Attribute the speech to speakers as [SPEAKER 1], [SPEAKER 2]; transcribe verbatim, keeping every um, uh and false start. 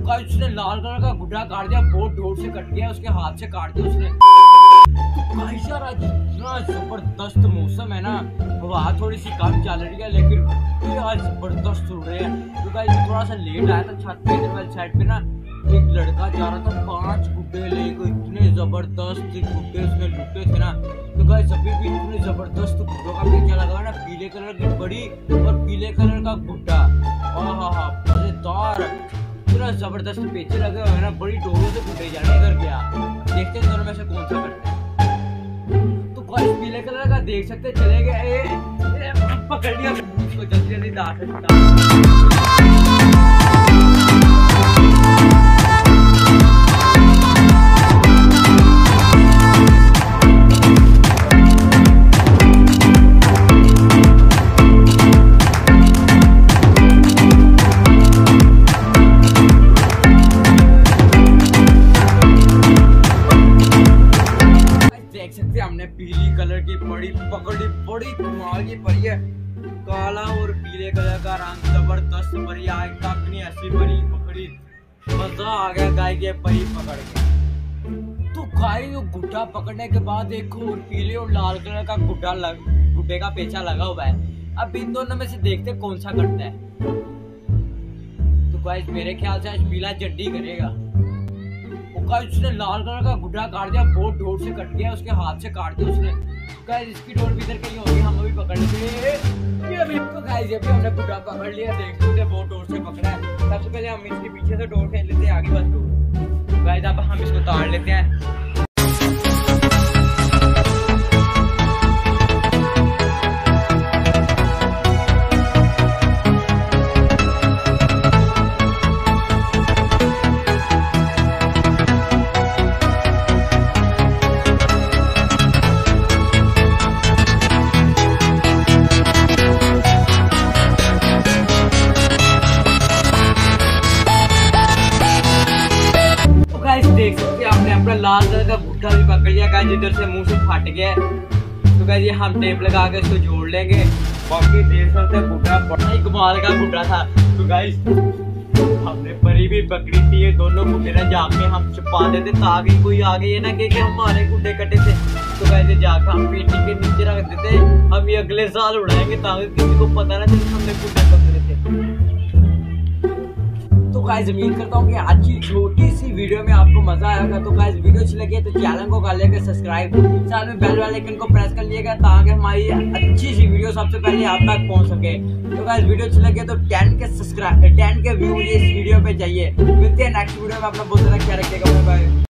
[SPEAKER 1] Guys उसने लाल colour का गुड्डा काट दिया, बहुत जोर से कट गया, उसके हाथ से काट दिया उसने। गाइस यार आज इतना जबरदस्त मौसम है ना, हवा थोड़ी सी कम चल रही है लेकिन ये आज जबरदस्त उड़ रहे हैं। तो गाइस थोड़ा सा लेट आया था, छत पे इधर वाली साइड पे ना एक लड़का जा रहा था, पांच गुड्डे लेके, इतने जबरदस्त गुड्डे उसने लुटे थे ना। तो गाइस अभी भी इतने जबरदस्त गुड्डों का पेचा लगा है ना, पीले कलर की बड़ी और पीले कलर का गुड्डा, आहा मजेदार, पूरा जबरदस्त पेचे लगे हुए हैं ना, बड़ी डोरों से गुड्डे जा रहे हैं। इधर गया देखते हैं दोनों में से कौन सा करते हैं। तो गाइस पीले कलर का देख सकते चले गए, पकड़ लिया उसको जल्दी जल्दी दांत। देख सकते हैं हमने पीली कलर की बड़ी पकड़ी, बड़ी कमाल की परी है, काला और पीले कलर का रंग जबरदस्त परी है, अपनी ऐसी परी पकड़ी, मजा आ गया गाय के परी पकड़ के। तो गाय को गुड्डा पकड़ने के बाद देखो और पीले और लाल कलर का गुड्डा लग गुड्डे का पेचा लगा हुआ है। अब इन दोनों में से देखते कौन सा करता है। तो गाइस मेरे ख्याल से आज पीला जड्डी करेगा। गाइस उसने लाल कलर का गुड्डा काट दिया, बहुत जोर से कट गया, उसके हाथ से काट दिया उसने। गाइस इसकी डोर भी इधर कहीं होगी, हम अभी पकड़ लेते हैं। ये अभी तो गाइस ये भी हमने गुड्डा पकड़ लिया, देख सकते बहुत जोर से पकड़ा है। सबसे पहले हम इसके पीछे से डोर खेल लेते हैं, आगे बस डोर। गाइस अब हम इसको ताड़ लेते हैं। देख सकते हैं हमने अपना लाल कलर का गुड्डा भी पकड़ लिया, गाइस इधर से मुंह से फट गया है। तो गाइस ये हम टेप लगा के इसको जोड़ लेंगे। बाकी देख सकते हैं गुड्डा बड़ा ही कमाल का गुड्डा था। तो गाइस हमने परी भी पकड़ी थी, ये दोनों गुड्डे ना जाके हम छुपा देते ताकि कोई आगे ये ना कि हमारे गुड्डे कटे थे। तो गाइस जाकर हम पेटी के नीचे रख देते, हम ये अगले साल उड़ाएंगे ताकि किसी को पता ना चले हमने गुड्डे पकड़े थे। तो गाइस उम्मीद करता हूँ कि आज की छोटी सी वीडियो में आपको मजा आएगा। तो गाइस वीडियो अच्छी लगी है तो चैनल को कर लेकर सब्सक्राइब, साथ में बेल वाले आइकन को प्रेस कर लिएगा ताकि हमारी अच्छी सी वीडियो सबसे पहले आप तक पहुंच सके। तो गाइस वीडियो अच्छी लगी है तो टेन के सब्सक्राइब टेन के व्यू इस वीडियो पे चाहिए। मिलते हैं नेक्स्ट वीडियो में, अपना बहुत सारा ख्याल रखिएगा, बाय बाय।